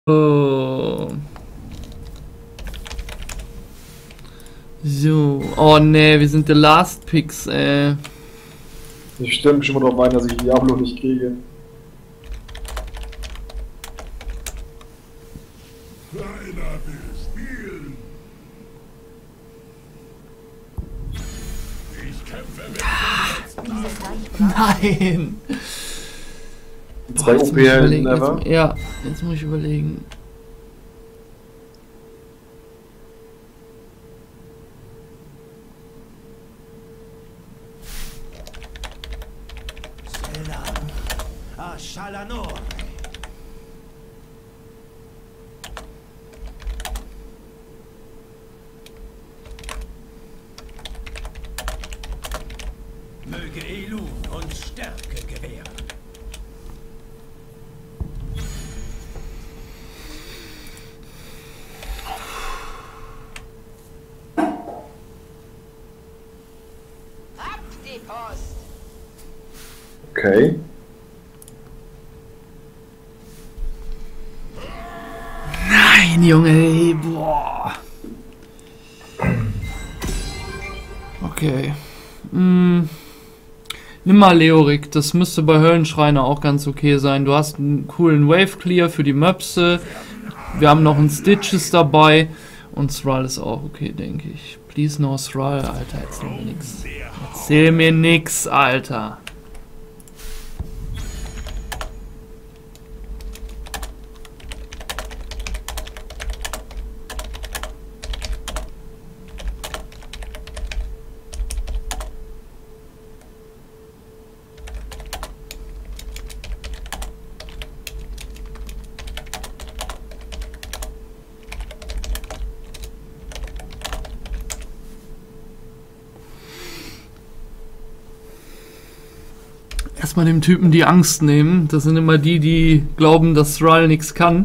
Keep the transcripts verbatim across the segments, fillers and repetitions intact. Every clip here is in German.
Oh. So. Oh ne, wir sind the last picks, ey. Ich stelle mich schon mal darauf ein, dass ich Diablo nicht kriege. Keiner will spielen. Ich kämpfe mit dem letzten Nein! Zwei Boah, O jetzt muss ich überlegen, P L, jetzt, ja, jetzt muss ich überlegen. Ashalanor. Möge Elun uns Stärke gewähren. Ab die Post! Okay. Nein, Junge, ey, boah. Okay. Hm. Nimm mal Leorik, das müsste bei Höllenschreiner auch ganz okay sein. Du hast einen coolen Wave Clear für die Möpse. Wir haben noch einen Stitches dabei. Und Thrall ist auch okay, denke ich. Please no Thrall, Alter, erzähl mir nix. Erzähl mir nix, Alter. Erstmal dem Typen die Angst nehmen. Das sind immer die, die glauben, dass Thrall nichts kann.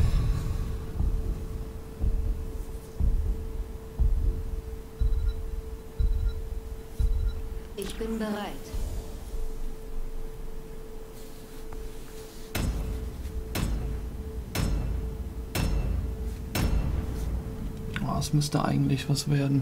Ich bin bereit. Oh, es müsste eigentlich was werden.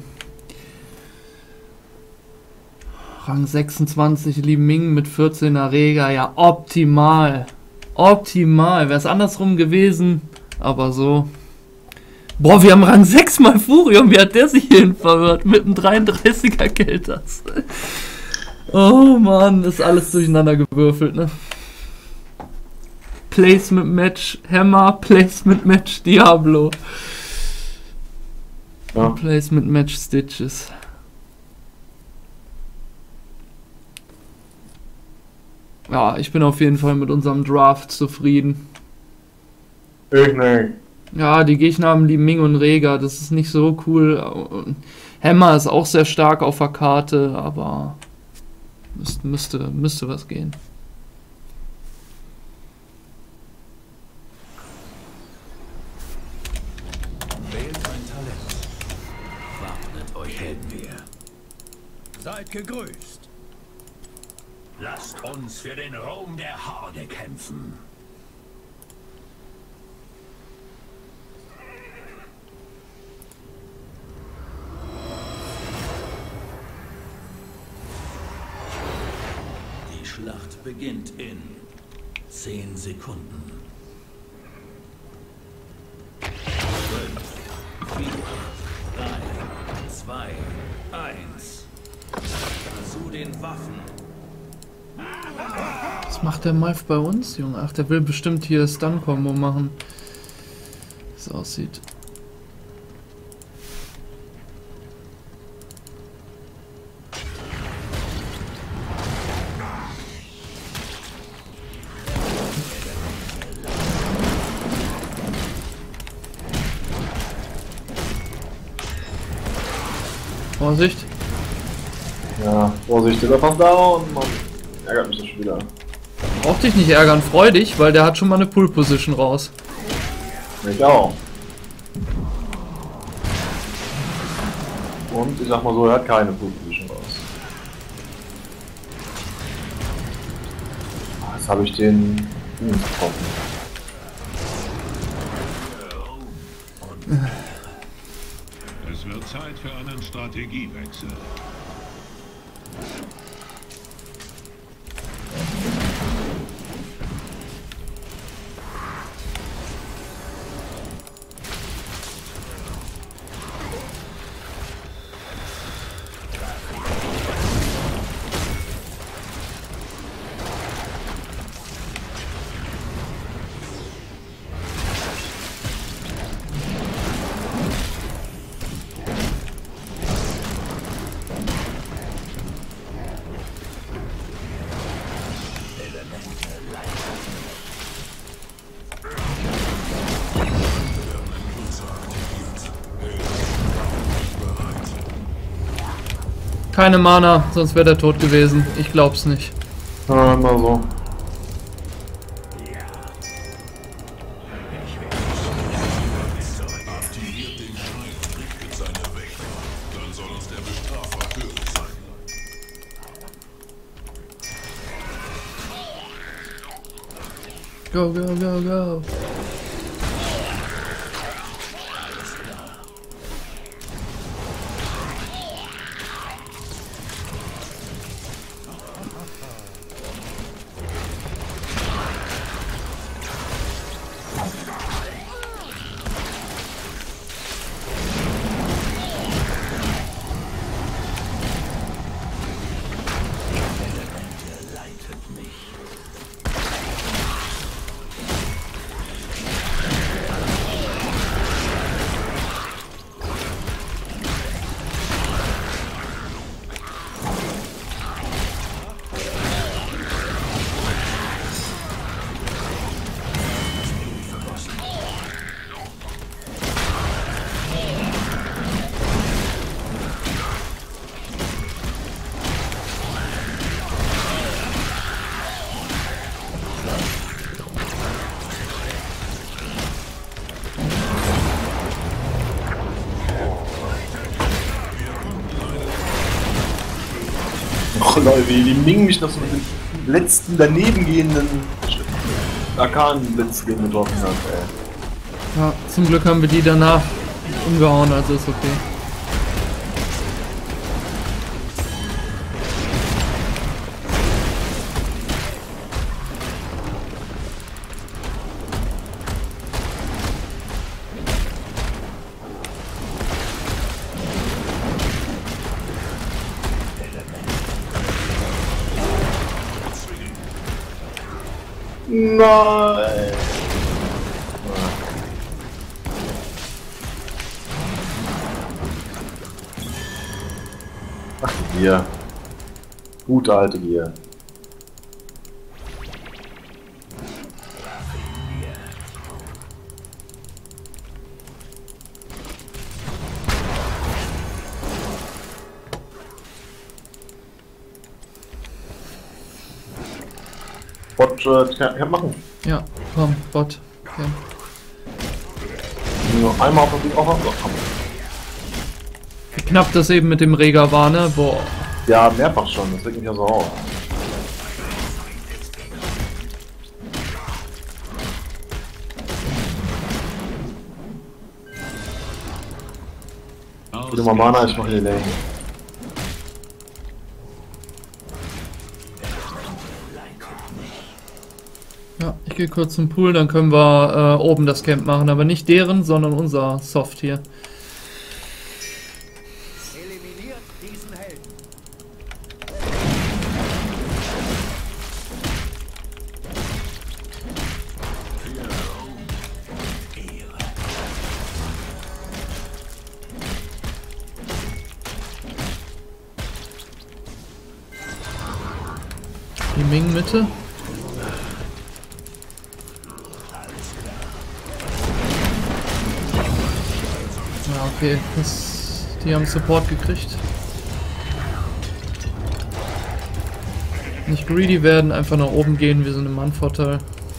Rang sechsundzwanzig Li Ming mit vierzehn Erreger, ja optimal. Optimal, wäre es andersrum gewesen, aber so. Boah, wir haben Rang sechs mal Furion, wie hat der sich hierhin verirrt? Mit einem dreiunddreißiger Keltas. Oh Mann, ist alles durcheinander gewürfelt, ne? Placement Match Hammer, Placement Match Diablo. Ja. Placement Match Stitches. Ja, ich bin auf jeden Fall mit unserem Draft zufrieden. Ich nicht. Ja, die Gegner haben Li Ming und Rega, das ist nicht so cool. Hammer ist auch sehr stark auf der Karte, aber müsste, müsste, müsste was gehen. Wählt ein Talent. Wappnet euch Heldenwehr. Seid gegrüßt. Lasst uns für den Ruhm der Horde kämpfen. Die Schlacht beginnt in zehn Sekunden. fünf, vier, drei, zwei, eins. Zu den Waffen. Was macht der Malf bei uns, Junge? Ach, der will bestimmt hier Stun-Kombo machen. Wie es aussieht. Vorsicht. Ja, Vorsicht, der war fast down, Mann. Ärgert mich das schon wieder. Brauch dich nicht ärgern, freu dich, weil der hat schon mal eine Pull-Position raus. Ich auch. Und ich sag mal so, er hat keine Full Position raus. Jetzt habe ich den hm, getroffen. Es wird Zeit für einen Strategiewechsel. Keine Mana, sonst wäre der tot gewesen. Ich glaub's nicht. Ja, immer so. Aktiviert den Schein und richtet seine Wächter. Dann soll uns der Bestrafer hörig sein. Go, go, go, go. Oh Leute, die Ming mich noch so mit dem letzten daneben gehenden Arkan-Blitz getroffen hat, ey. Ja, zum Glück haben wir die danach umgehauen, also ist okay. Nein! Ach, die Gier. Gute alte Gier. Bot, äh, kann, kann machen. Ja, komm, Bot. Okay. Nur einmal auf den auch noch. Wie knapp das eben mit dem Rega war, ne? Boah. Ja, mehrfach schon, das regt mich ja so auf. Wieder mal Mana, ich mach hier Lane. Ja, ich gehe kurz zum Pool, dann können wir äh, oben das Camp machen, aber nicht deren, sondern unser Soft hier. Eliminiert diesen Helden. Die Ming Mitte. Ja, okay, das, die haben Support gekriegt. Nicht greedy werden, einfach nach oben gehen, wir sind im Mannvorteil.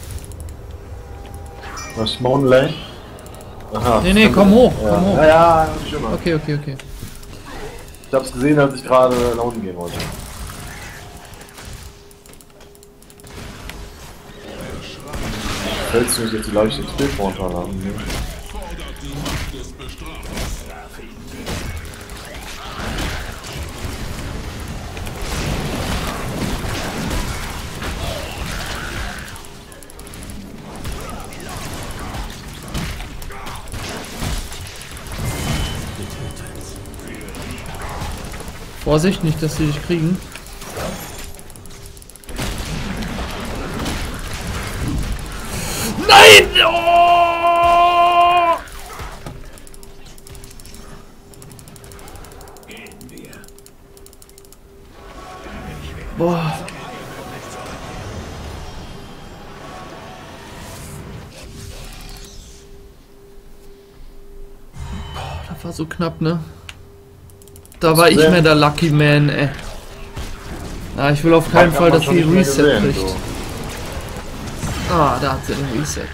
Was, Mountain Lane? Aha. Nee, nee, komm hoch, Ja, komm hoch. ja, ja, hab ich immer. Okay, okay, okay. Ich hab's gesehen, als ich gerade nach unten gehen wollte. Fällst du nicht jetzt die leichte X P-Vorteile haben? Ne? fordert die Macht des Bestrafers. Vorsicht, nicht, dass sie dich kriegen. Nein! Oh! Boah. Boah, das war so knapp, ne? Da war ich mehr der Lucky Man, ey. Ah, ich will auf keinen Fall, dass sie Reset kriegt. Ah, da hat sie einen Reset.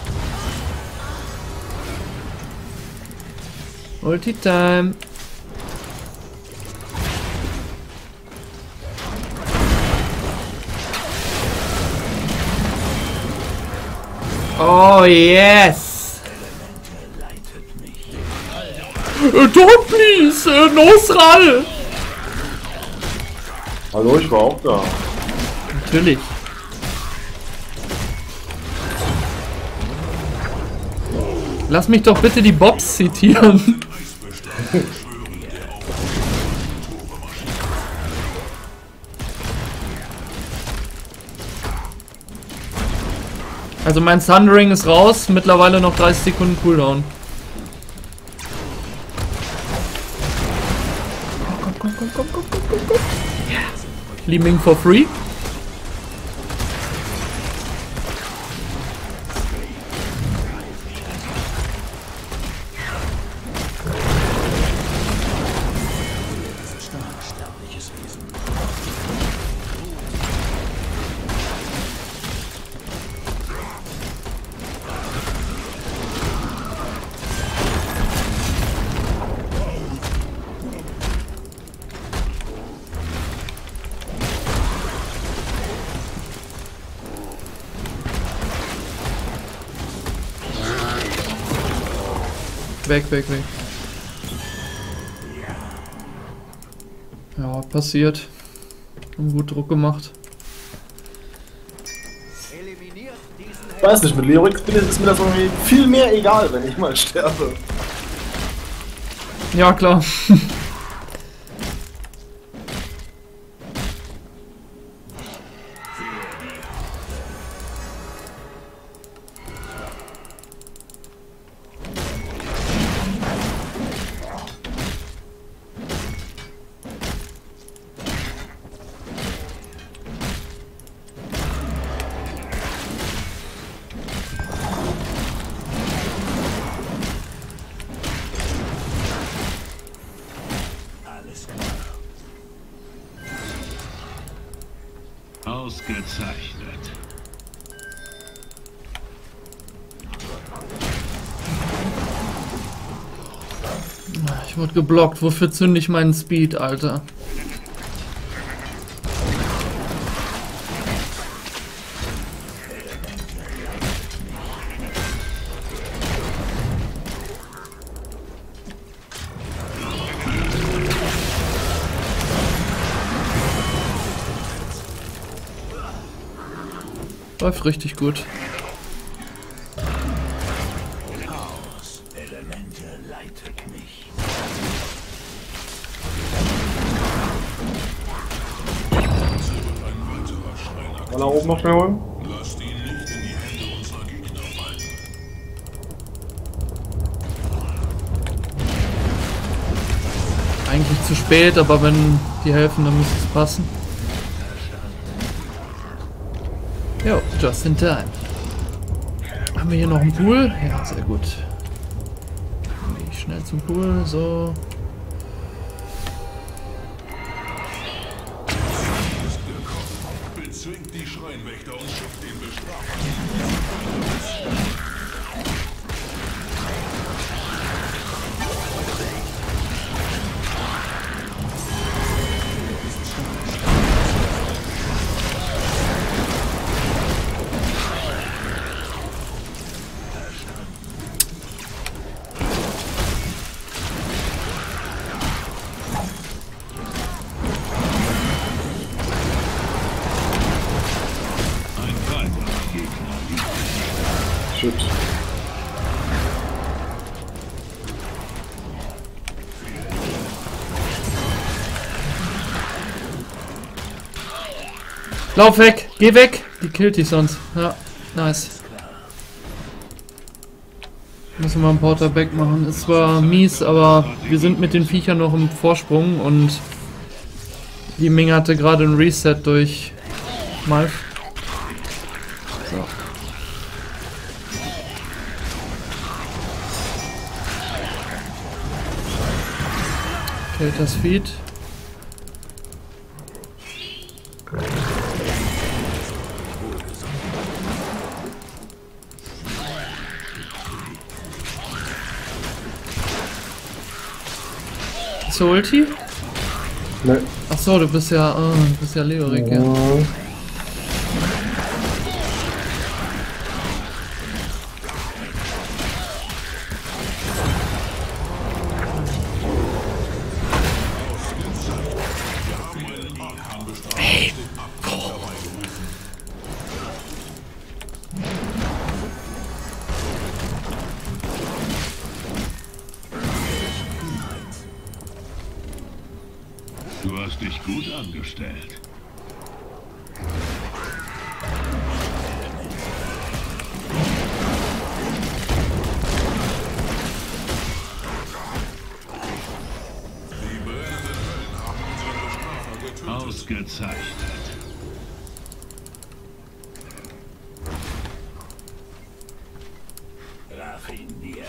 Ulti-Time. Oh, yes! Uh, don't please! Uh, no Sral! Hallo, ich war auch da. Natürlich. Lass mich doch bitte die Bobs zitieren. Also mein Thundering ist raus, mittlerweile noch dreißig Sekunden Cooldown. Komm, komm, komm, komm, komm, komm, komm, komm. Yeah. Li Ming for free. Weg, weg, weg. Ja, passiert. Haben gut Druck gemacht. Ich weiß nicht, mit Lyrik ist mir das irgendwie viel mehr egal, wenn ich mal sterbe. Ja, klar. Ausgezeichnet. Ich wurde geblockt. Wofür zünde ich meinen Speed, Alter? Läuft richtig gut. Chaos, Elemente leitet mich. Kann er oben noch schnell holen? Lasst ihn nicht in die Hände unserer Gegner fallen. Eigentlich zu spät, aber wenn die helfen, dann müsste es passen. Jo, just in time. Haben wir hier noch einen Pool? Ja, sehr gut. Gehe ich schnell zum Pool, so. Bezwingt die Schreinwächter und schickt den Bestrafer. Lauf weg, geh weg. Die killt dich sonst. Ja, nice. Müssen wir einen Porterback machen. Ist zwar mies, aber wir sind mit den Viechern noch im Vorsprung und die Ming hatte gerade ein Reset durch Malf. So. Killt das Feed. Ist der Ulti? Ne. Achso, du bist ja, oh, du bist ja Leorik, ja. Ja. Du hast dich gut angestellt. Die brennenden Höllen haben unseren Bestrafer getötet. Ausgezeichnet. Raffiniert.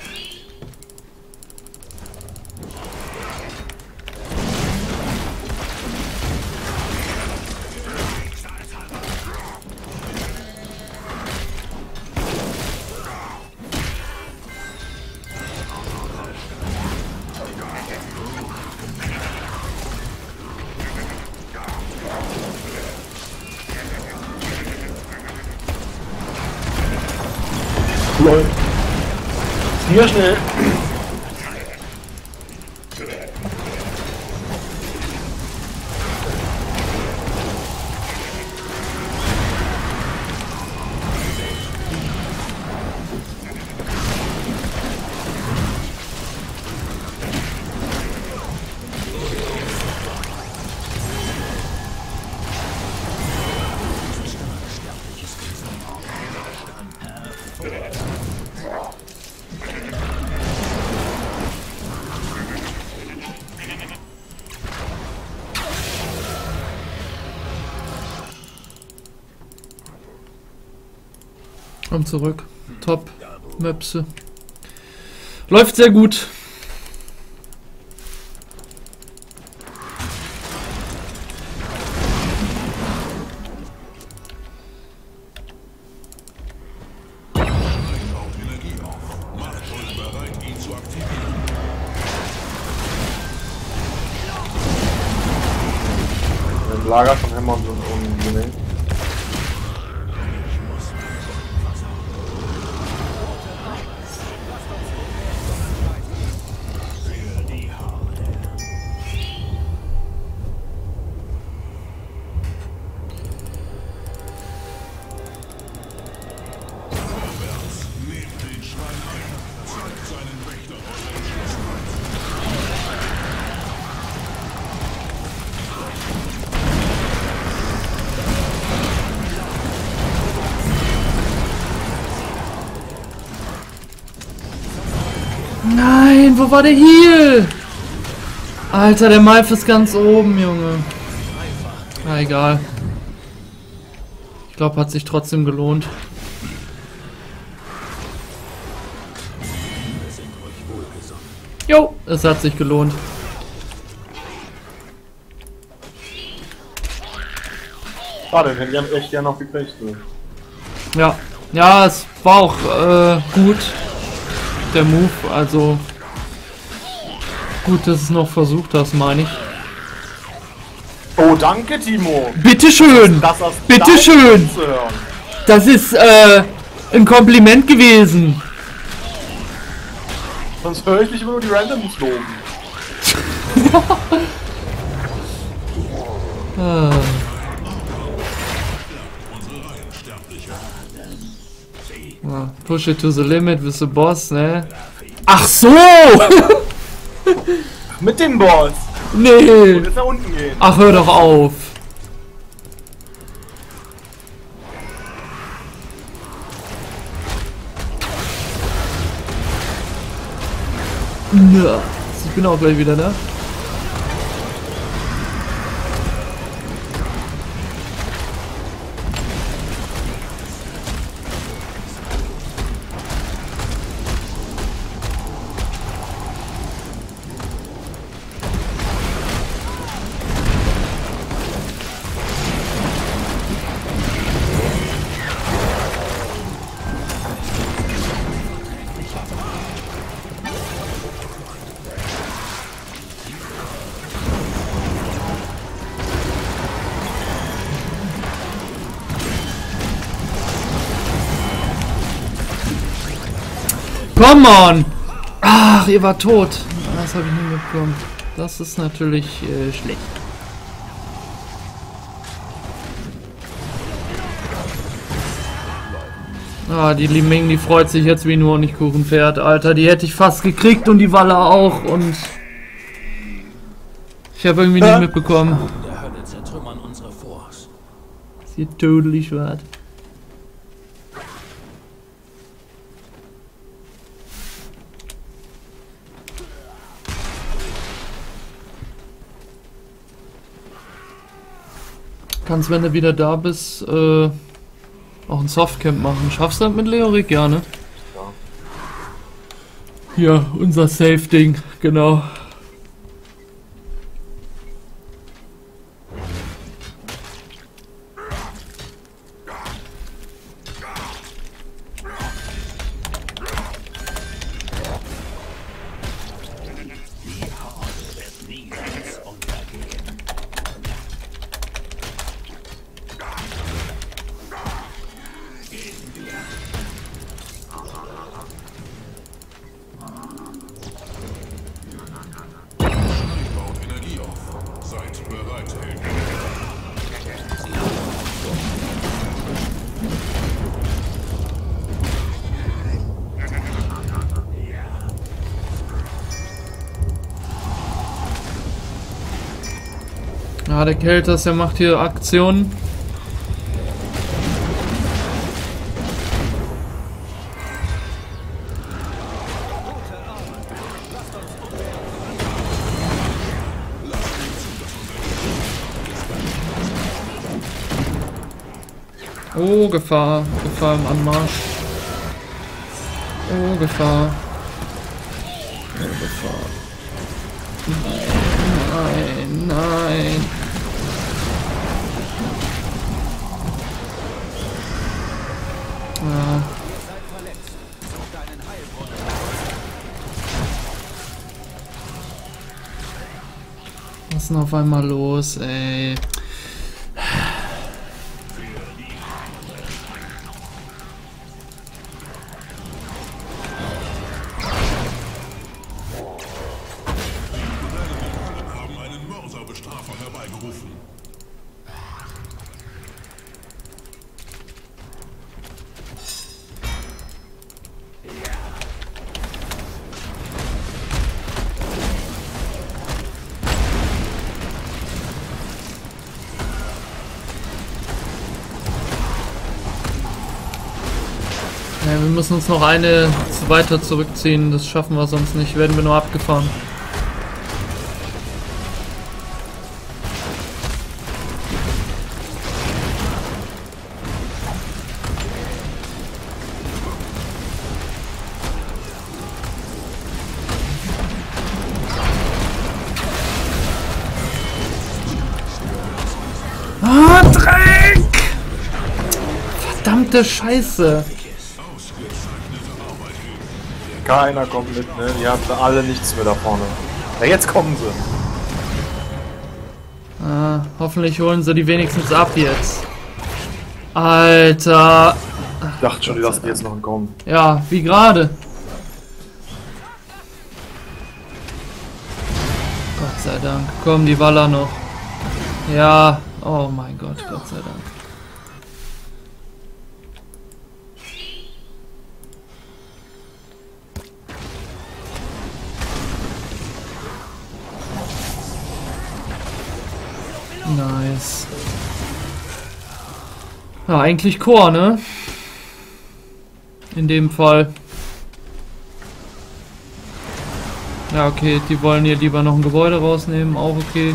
Lol. Hier schnell. Komm zurück. Top. Möpse. Läuft sehr gut. Energie auf. Macht euch bereit, ihn zu aktivieren. Ein Lager von Hämmer und und Grenade. Nein, wo war der Heal? Alter, der Malf ist ganz oben, Junge. Na egal. Ich glaube, hat sich trotzdem gelohnt. Jo, es hat sich gelohnt. Schade, den hätte ich echt gerne noch gekriegt. So. Ja, ja, es war auch äh, gut, der Move, also gut, dass du es noch versucht hast, meine ich. Oh, danke, Timo. Bitteschön, Das aus bitteschön. zu hören. Das ist äh, ein Kompliment gewesen. Sonst höre ich dich immer nur die Randoms loben. Ah. Ja, push it to the limit with the boss, ne? Ach so! Mit dem Boss. Nee! Und jetzt nach unten gehen. Ach, hör doch auf! Ja, ich bin auch gleich wieder da. Come on! Ach, ihr war tot. Das habe ich nicht mitbekommen. Das ist natürlich äh, schlecht. Ah, die Li Ming, die freut sich jetzt wie nur Honigkuchenpferd. Alter, die hätte ich fast gekriegt und die Walle auch. Und ich habe irgendwie nicht mitbekommen. Der Hölle zertrümmern unsere Forts. Sieht totally schwarz. Kannst, wenn du wieder da bist, äh, auch ein Softcamp machen. Schaffst du das mit Leorik? Ja, ne? Ja. Ja, unser Safe-Ding, genau. Ja, der Kelters, der macht hier Aktionen. Oh, Gefahr. Gefahr im Anmarsch. Oh, Gefahr. Oh, Gefahr. Nein, nein. Ja. Was ist denn auf einmal los, ey? Ja, wir müssen uns noch eine weiter zurückziehen, das schaffen wir sonst nicht, werden wir nur abgefahren. Ah, Dreck! Verdammte Scheiße! Keiner kommt mit, ne? Die haben alle nichts mehr da vorne. Ja, jetzt kommen sie. Ah, hoffentlich holen sie die wenigstens ab jetzt. Alter! Ich dachte schon, die lassen die jetzt noch kommen. Ja, wie gerade. Gott sei Dank. Komm, die Waller noch. Ja. Oh mein Gott, Gott sei Dank. Nice. Ja, eigentlich Chor, ne? In dem Fall. Ja, okay, die wollen hier lieber noch ein Gebäude rausnehmen, auch okay.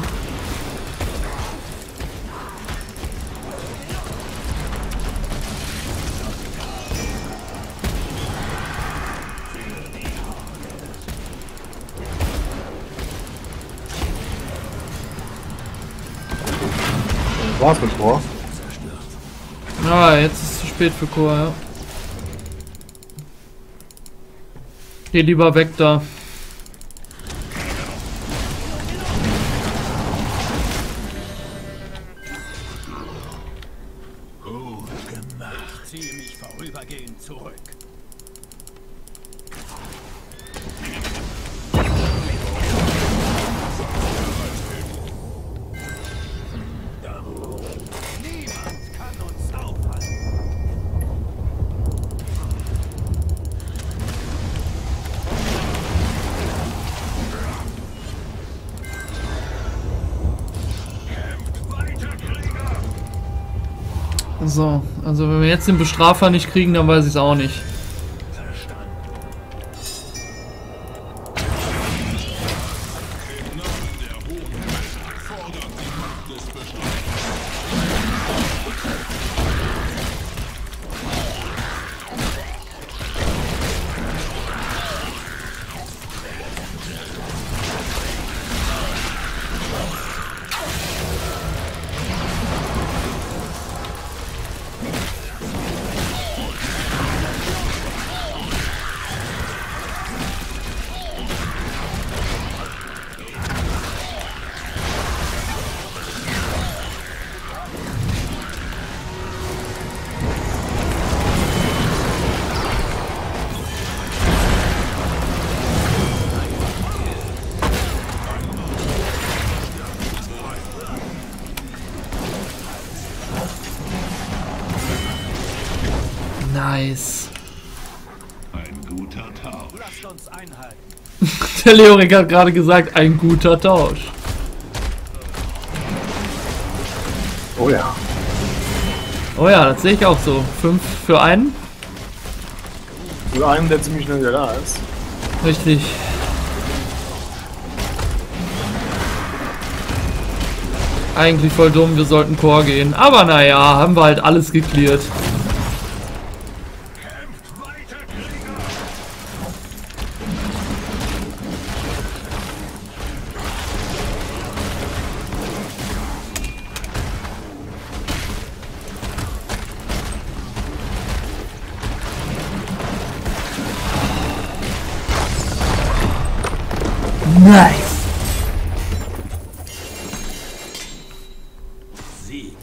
War's mit Chor? Ah, jetzt ist es zu spät für Chor, ja. Geh lieber weg da. Gut gemacht. Ziehe mich vorübergehend zurück. Niemand kann uns aufhalten. So, also wenn wir jetzt den Bestrafer nicht kriegen, dann weiß ich es auch nicht. Nice. Ein guter Tausch. Lasst uns einhalten. Der Leorik hat gerade gesagt, ein guter Tausch. Oh ja. Oh ja, das sehe ich auch so. Fünf für einen. Für einen, der ziemlich schnell wieder da ist. Richtig. Eigentlich voll dumm, wir sollten Chor gehen. Aber naja, haben wir halt alles geklärt. Nice. Sieg.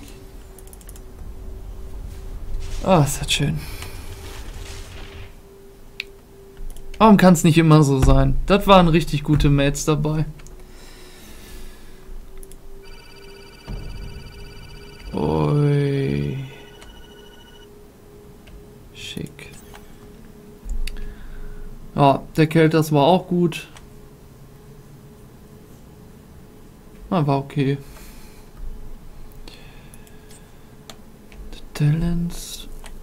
Oh, ist das schön. Warum kann es nicht immer so sein? Das waren richtig gute Mates dabei. Ui. Schick. Ja, der Kelters war auch gut. Ah, war okay. The Talents.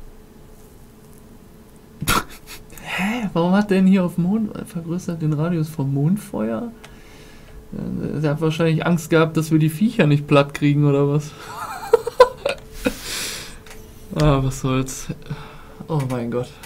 Hä? Warum hat der denn hier auf Mond vergrößert den Radius vom Mondfeuer? Der hat wahrscheinlich Angst gehabt, dass wir die Viecher nicht platt kriegen oder was? Ah, was soll's. Oh mein Gott.